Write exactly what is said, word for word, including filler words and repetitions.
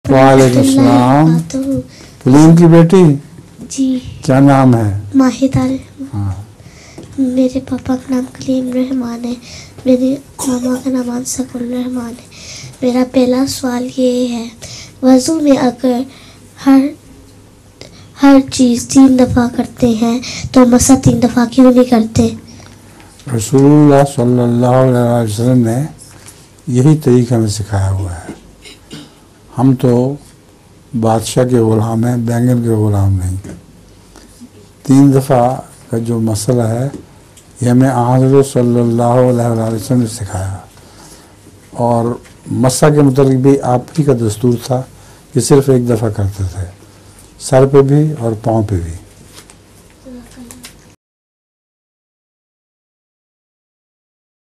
वालेकुम सलाम। पुलीन की बेटी जी, क्या नाम है? माहिदाल। हाँ, मेरे पापा का नाम कलीम रहमान है, मेरे मामा का नाम अंसकुल रहमान है। मेरा पहला सवाल ये है, वज़ू में अगर हर हर चीज़ तीन दफ़ा करते हैं तो मसा तीन दफ़ा क्यों नहीं करते? रसूलुल्लाह सल्लल्लाहु अलैहि वसल्लम ने यही तरीका हमें सिखाया हुआ है। हम तो बादशाह के ग़ुलाम हैं, बैंगन के ग़ुलाम नहीं। तीन दफ़ा का जो मसला है ये हमें हज़रत सल्लल्लाहु अलैहि वसल्लम ने सिखाया, और मसा के मुताबिक भी आप ही का दस्तूर था कि सिर्फ़ एक दफ़ा करते थे, सर पे भी और पाँव पे भी।